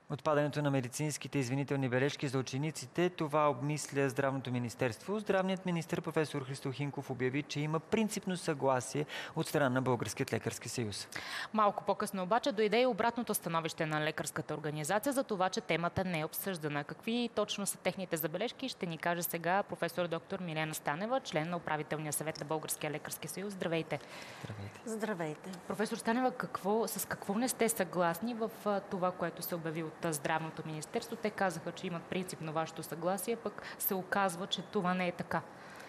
Отпадането на медицинските извинителни бележки за учениците, това обмисля Здравното министерство. Здравният министър професор Христо Хинков обяви, че има принципно съгласие от страна на Българският лекарски съюз. Малко по-късно обаче дойде и обратното становище на лекарската организация за това, че темата не е обсъждана. Какви точно са техните забележки, ще ни каже сега професор доктор Милена Станева, член на управителния съвет на Българския лекарски съюз. Здравейте! Здравейте! Здравейте! Професор Станева, с какво не сте съгласни в това, което се обяви от Здравното министерство? Те казаха, че имат принципно вашето съгласие, пък се оказва, че това не е така.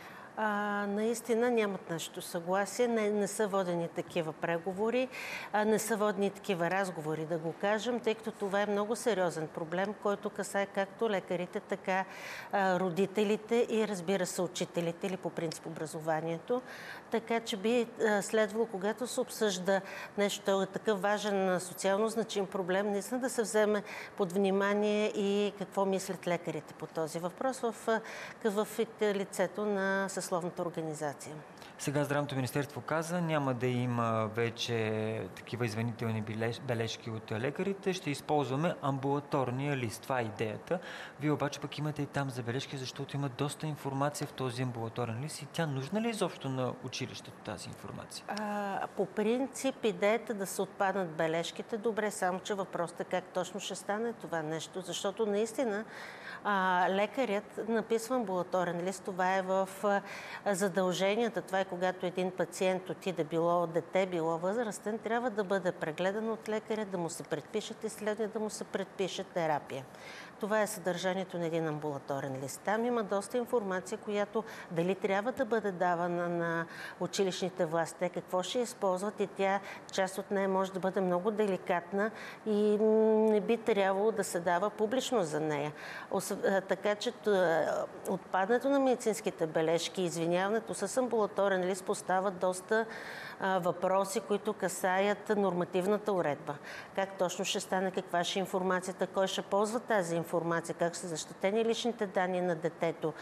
Наистина нямат нашето съгласие, не са водени такива преговори, не са водени такива разговори, да го кажем, тъй като това е много сериозен проблем, който касае както лекарите, така родителите и, разбира се, учителите или по принцип образованието. Така че би следвало, когато се обсъжда нещо такъв важен социално значим проблем, наистина да се вземе под внимание и какво мислят лекарите по този въпрос в лицето на съсловната организация. Сега Здравното министерство каза, няма да има вече такива извинителни бележки от лекарите, ще използваме амбулаторния лист. Това е идеята. Вие обаче пък имате и там забележки, защото има доста информация в този амбулаторен лист и тя нужна ли изобщо на училището тази информация? По принцип идеята да се отпаднат бележките, добре, само че въпросът е как точно ще стане това нещо, защото наистина лекарят написва амбулаторен лист, това е в задълженията, това е когато един пациент отиде, било дете, било възрастен, трябва да бъде прегледан от лекаря, да му се предпишат изследвания, да му се предпише терапия. Това е съдържанието на един амбулаторен лист. Там има доста информация, която дали трябва да бъде давана на училищните власти, какво ще използват и тя, част от нея може да бъде много деликатна и не би трябвало да се дава публично за нея. Така че отпадането на медицинските бележки и извиняването с амбулаторен лист поставят доста въпроси, които касаят нормативната уредба. Как точно ще стане, каква ще е информацията, кой ще ползва тази информация, как са защитени личните данни на детето.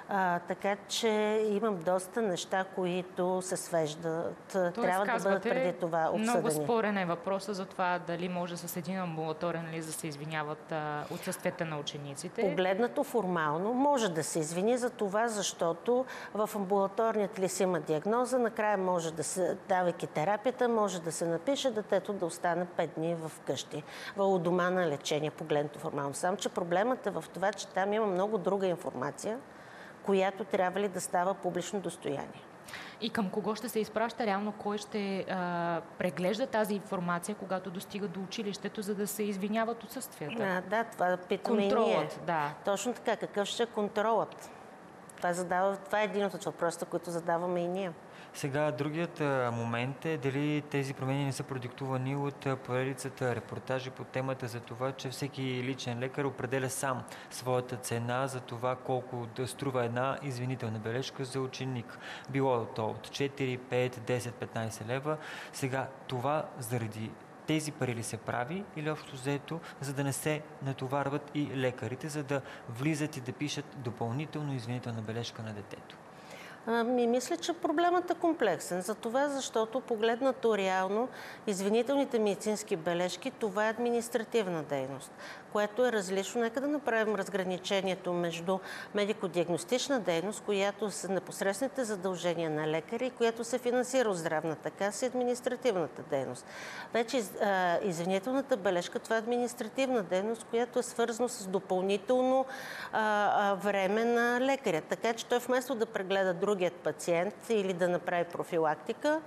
Така че имам доста неща, които се свеждат. Трябва да бъдат преди това обсъдени. Много спорен е въпросът за това дали може с един амбулаторен лист да се извиняват отсъствията на учениците. Погледнато формално може да се извини за това, защото в амбулаторният лист има диагноза, накрая може да се, давайки терапията, може да се напише детето да остане 5 дни в къщи, у дома на лечение, погледнато формално. Само че проблемът е в това, че там има много друга информация, която трябва ли да става публично достояние. И към кого ще се изпраща реално, кой ще преглежда тази информация, когато достига до училището, за да се извиняват отсъствията? Да, това питаме и ние. Да. Точно така, какъв ще е контролът? Това е един от въпросите, които задаваме и ние. Сега другият момент е дали тези промени не са продиктувани от поредицата репортажи по темата за това, че всеки личен лекар определя сам своята цена за това колко да струва една извинителна бележка за ученик. Било то от 4, 5, 10, 15 лева. Сега това заради тези пари ли се прави или общо взето, за да не се натоварват и лекарите, за да влизат и да пишат допълнително извинителна бележка на детето? Мисля, че проблемът е комплексен. За това, защото погледнато реално, извинителните медицински бележки, това е административна дейност, което е различно. Нека да направим разграничението между медико-диагностична дейност, която са непосредствените задължения на лекари и която се финансира от здравната каса и административната дейност. Вече извинителната бележка, това е административна дейност, която е свързана с допълнително време на лекаря. Така че той вместо да прегледа другият пациент или да направи профилактика,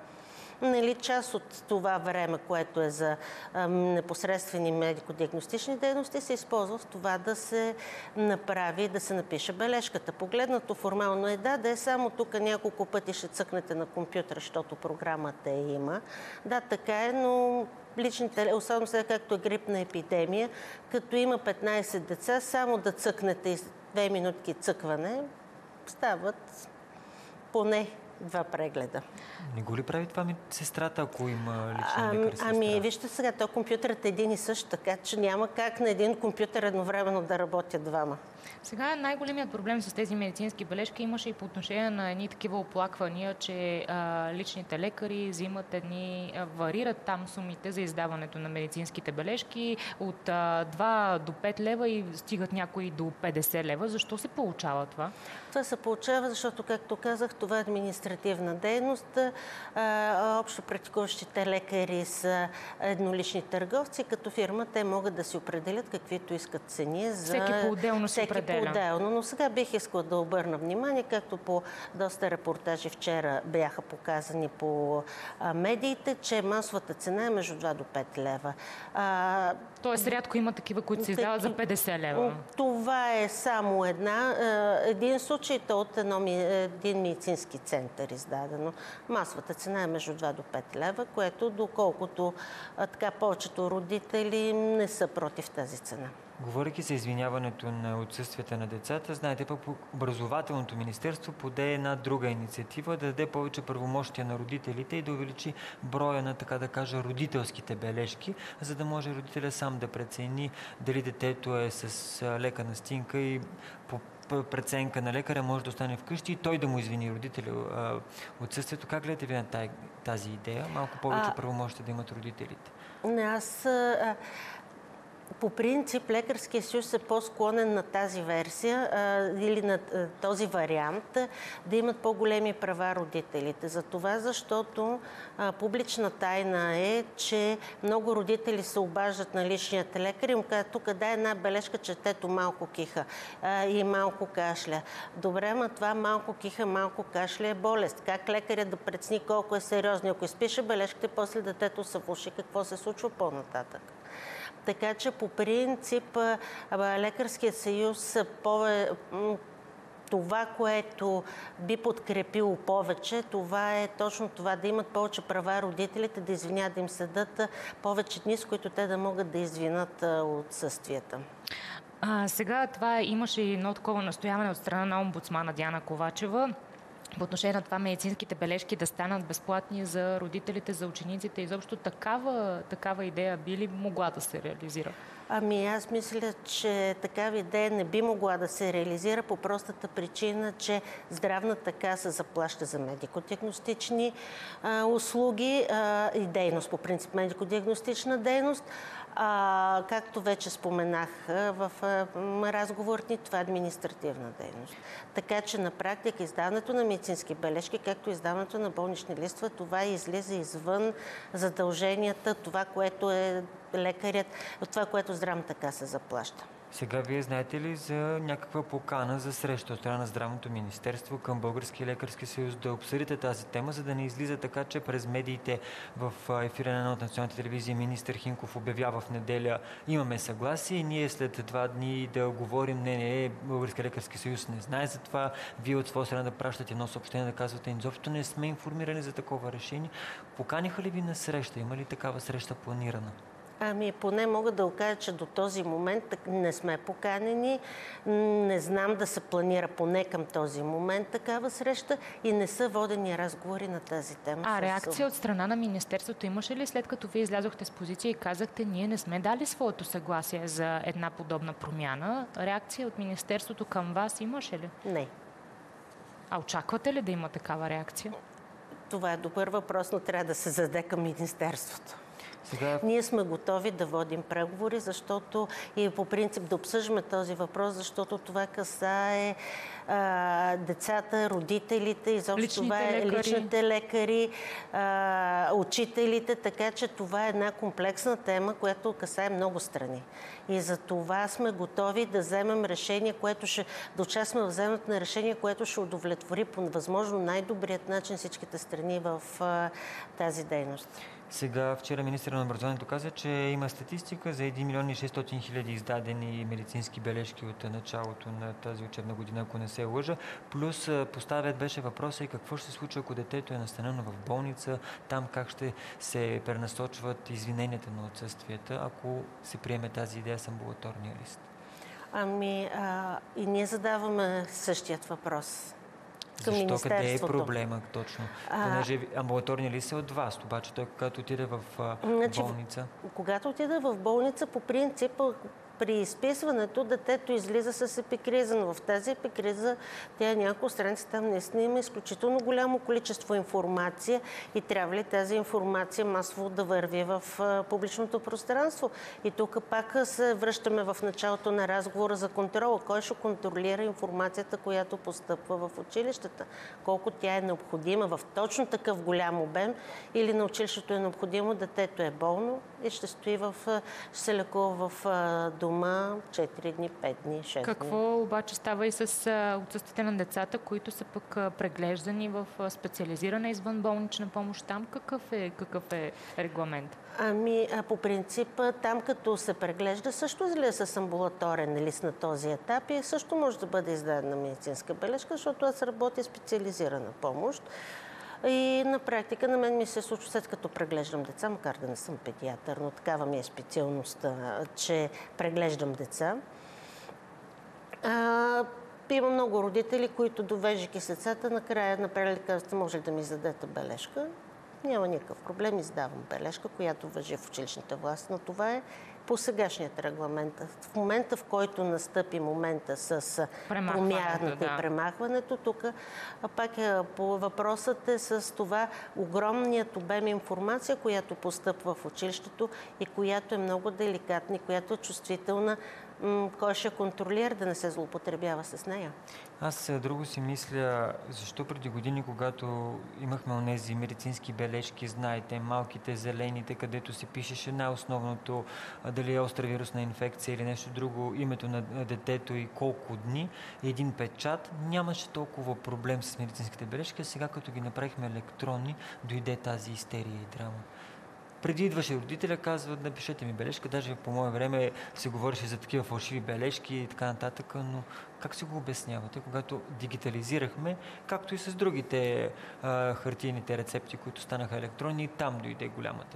част от това време, което е за непосредствени медико-диагностични дейности, се използва в това да се направи, да се напише бележката. Погледнато формално е да е само тук няколко пъти ще цъкнете на компютъра, защото програмата има. Да, така е, но личните, особено сега както е грипна епидемия, като има 15 деца, само да цъкнете 2 минутки цъкване, стават поне 2 прегледа. Не го ли прави това сестрата, ако има личен лекар и сестра? Вижте сега, компютърът е един и същ, така че няма как на един компютър едновременно да работят двама. Сега най-големият проблем с тези медицински бележки имаше и по отношение на едни такива оплаквания, че личните лекари взимат варират там сумите за издаването на медицинските бележки от 2 до 5 лева и стигат някои до 50 лева. Защо се получава това? Това се получава, защото, както казах, това е административна дейност. Общо практикуващите лекари са еднолични търговци. Като фирма те могат да си определят каквито искат цени. Всеки по-отделно се определя. По-отделно. Но сега бих искала да обърна внимание, както по доста репортажи вчера бяха показани по медиите, че масовата цена е между 2 до 5 лева. Тоест рядко има такива, които се издават за 50 лева. Това е само един случай от един медицински център издадено. Масовата цена е между 2 до 5 лева, което доколкото повечето родители не са против тази цена. Говорейки за извиняването на отсъствията на децата, знаете, пък образователното министерство поде една друга инициатива да даде повече правомощия на родителите и да увеличи броя на, така да кажа, родителските бележки, за да може родителя сам да прецени дали детето е с лека настинка и по преценка на лекаря може да остане вкъщи и той да му извини родителя отсъствието. Как гледате ви на тази идея? Малко повече правомощия да имат родителите. По принцип, Лекарския съюз е по-склонен на тази версия или на този вариант да имат по-големи права родителите. За това, защото публична тайна е, че много родители се обаждат на личният лекар и му казват: тук дай една бележка, че детето малко киха и малко кашля. Добре, ма това малко киха, малко кашля е болест. Как лекарят да прецени колко е сериозно? Ако изпише бележките, после детето се влоши, какво се случва по-нататък? Така че по принцип Лекарският съюз това, което би подкрепило повече, това е точно това, да имат повече права родителите, да извинят, да им седат повече дни, с които те да могат да извинят отсъствията. Сега имаше и едно такова настояване от страна на омбудсмана Диана Ковачева по отношение на това медицинските бележки да станат безплатни за родителите, за учениците. Изобщо такава идея би ли могла да се реализира? Аз мисля, че такава идея не би могла да се реализира по простата причина, че здравната каса заплаща за медико-диагностични услуги и дейност, по принцип медико-диагностична дейност. Както вече споменах в разговор ни, това е административна дейност. Така че на практика издаването на медицински бележки, както издаването на болнични листва, това излиза извън задълженията, това, което е лекарят, това, което здравната каса заплаща. Сега вие знаете ли за някаква покана за среща от страна на Здравното министерство към Българския лекарски съюз да обсъдите тази тема, за да не излиза така, че през медиите в ефира на една от националните телевизии министър Хинков обявява в неделя: имаме съгласие и ние след 2 дни да говорим: не, Българския лекарски съюз не знае за това, вие от своя страна да пращате едно съобщение, да казвате: изобщо не сме информирани за такова решение. Поканиха ли ви на среща? Има ли такава среща планирана? Поне мога да окажа, че до този момент не сме поканени. Не знам да се планира поне към този момент такава среща и не са водени разговори на тази тема. Реакция от страна на министерството имаше ли, след като вие излязохте с позиция и казахте: ние не сме дали своето съгласие за една подобна промяна? Реакция от министерството към вас имаше ли? Не. Очаквате ли да има такава реакция? Това е добър въпрос, но трябва да се зададе към министерството. Сега... Ние сме готови да водим преговори, защото и по принцип да обсъждаме този въпрос, защото това касае децата, родителите, изобщо това е личните лекари, учителите, така че това е една комплексна тема, която касае много страни. И за това сме готови да вземем решение, да участваме в вземането на решение, което ще удовлетвори по възможно най-добрият начин всичките страни в тази дейност. Сега, вчера министърът на образованието каза, че има статистика за 1 милион и 600 хиляди издадени медицински бележки от началото на тази учебна година, ако не се лъжа. Плюс беше въпроса и какво ще се случи, ако детето е настанено в болница, там как ще се пренасочват извиненията на отсъствията, ако се приеме тази идея с амбулаторния лист. И ние задаваме същият въпрос. Защо? Къде е проблема точно? Понеже амбулаторния лист е от вас, обаче той когато отиде в болница? Когато отиде в болница, по принцип при изписването детето излиза с епикриза, но в тази епикриза тя е няколко страници, там наистина има изключително голямо количество информация и трябва ли тази информация масово да върви в публичното пространство. И тук пак се връщаме в началото на разговора за контрола. Кой ще контролира информацията, която постъпва в училищата? Колко тя е необходима в точно такъв голям обем, или на училището е необходимо, детето е болно и ще стои ще се лекува в дома 4 дни, 5 дни, 6 дни. Какво обаче става и с отсъствите на децата, които са пък преглеждани в специализирана извънболнична помощ? Там какъв е регламент? По принцип, там като се преглежда, също излиза с амбулаторен лист на този етап и също може да бъде издадена медицинска бележка, защото аз работя специализирана помощ. И на практика на мен ми се случва, след като преглеждам деца, макар да не съм педиатър, но такава ми е специалността, че преглеждам деца. Има много родители, които, довеждайки с децата, накрая направили казват, може ли да ми издадете бележка? Няма никакъв проблем, издавам бележка, която важи в училищните власти, но това е по сегашният регламент. В момента, в който настъпи момента с промяната и премахването, тук пак по въпросът е с това огромният обем информация, която постъпва в училището и която е много деликатна, която е чувствителна. Кой ще контролира да не се злоупотребява с нея? Аз друго си мисля, защо преди години, когато имахме онези медицински бележки, знаете, малките, зелените, където се пишеше най-основното, дали е остра вирусна инфекция или нещо друго, името на детето и колко дни, един печат, нямаше толкова проблем с медицинските бележки, а сега като ги направихме електронни, дойде тази истерия и драма. Преди идваше родителя, казва, напишете ми бележка, даже по мое време се говореше за такива фалшиви бележки и така нататък, но как си го обяснявате, когато дигитализирахме, както и с другите хартийните рецепти, които станаха електронни, и там дойде голямата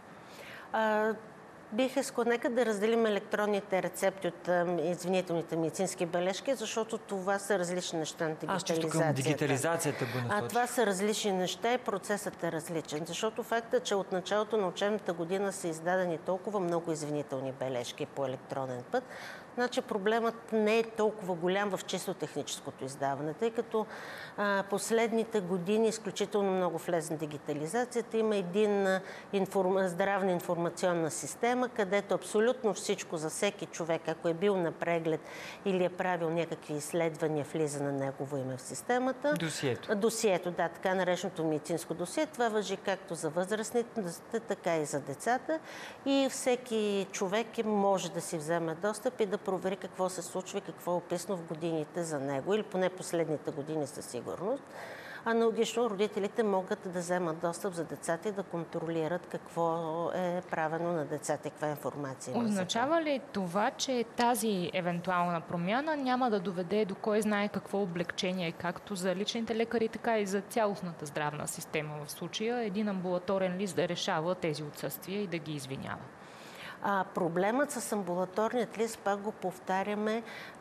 драма? Бих искала, нека да разделим електронните рецепти от извинителните медицински бележки, защото това са различни неща на дигитализацията. Аз чисто към дигитализацията го насочи. Това са различни неща и процесът е различен, защото факта, че от началото на учебната година са издадени толкова много извинителни бележки по електронен път, значи проблемът не е толкова голям в чисто техническото издаване, тъй като последните години изключително много влезна дигитализацията. Има един здравна информационна система, където абсолютно всичко за всеки човек, ако е бил на преглед или е правил някакви изследвания, влиза на негово име в системата. Досието. Досието, да, така нареченото медицинско досие. Това важи както за възрастните, така и за децата. И всеки човек може да си вземе достъп и да провери какво се случва и какво е описано в годините за него, или поне последните години със сигурност. Аналогично родителите могат да вземат достъп за децата и да контролират какво е правено на децата и каква информация има. Означава ли това, че тази евентуална промяна няма да доведе до кой знае какво облегчение, както за личните лекари, така и за цялостната здравна система в случая, един амбулаторен лист да решава тези отсъствия и да ги извинява? Проблемът с амбулаторният лист, пак го повтаряме,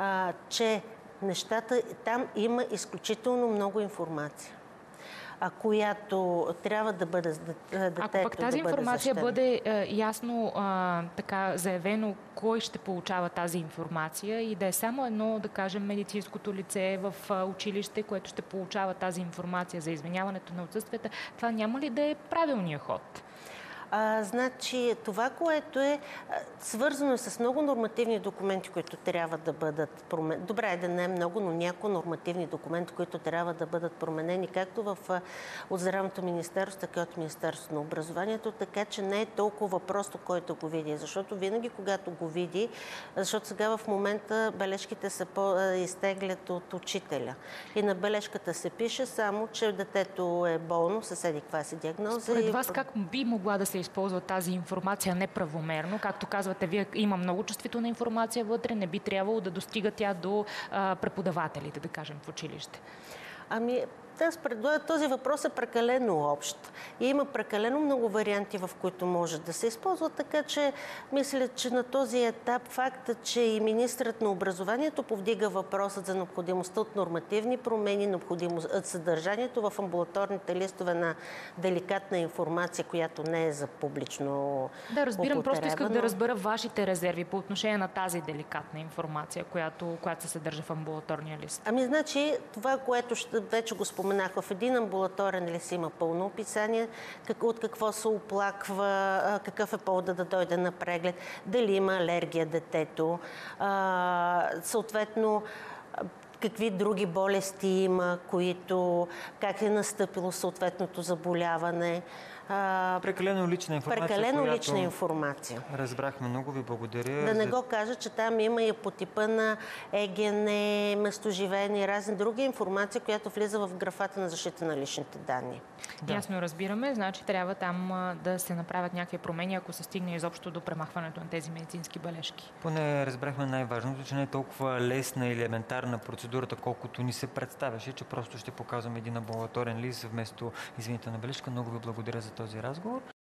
че нещата, там има изключително много информация, която трябва да бъде детето. Ако пък тази информация бъде ясно така заявено кой ще получава тази информация и да е само едно, да кажем, медицинското лице в училище, което ще получава тази информация за извиняването на отсъствията, това няма ли да е правилният ход? Значи, това, което е свързано с много нормативни документи, които трябва да бъдат променени. Добре, да не е много, но някои нормативни документи, които трябва да бъдат променени, както от Здравното министерство, така и от Министерството на образованието, така че не е толкова просто кой да го види. Защото винаги, когато го види, защото сега в момента бележките се изтеглят от учителя. И на бележката се пише само, че детето е болно, съседи каква си диагноза. Според вас как би могла да се използва тази информация неправомерно? Както казвате, вие има много чувствителна информация вътре, не би трябвало да достига тя до преподавателите, да кажем, в училище. Този въпрос е прекалено общ и има прекалено много варианти, в които може да се използва, така че мисля, че на този етап факта, че и министрът на образованието повдига въпросът за необходимостта от нормативни промени, съдържанието в амбулаторните листове на деликатна информация, която не е за публично Да, разбирам, употреба, просто исках да разбера вашите резерви по отношение на тази деликатна информация, която се съдържа в амбулаторния лист. Значи, това, което вече го споменах, в един амбулаторен лист има пълно описание, от какво се оплаква, какъв е повода да дойде на преглед, дали има алергия детето, съответно какви други болести има, как е настъпило съответното заболяване. Прекалено лична информация. Разбрахме, много ви благодаря. Да не го кажа, че там има и по типа на ЕГН, местоживеене и разни други информация, която влиза в графата на защита на личните данни. Да. Ясно разбираме, значи трябва там да се направят някакви промени, ако се стигне изобщо до премахването на тези медицински бележки. Поне разбрахме най-важното, че не е толкова лесна или елементарна процедурата, колкото ни се представяше, че просто ще показваме един амбулаторен лист вместо извинителна бележка. Много ви благодаря за този разговор.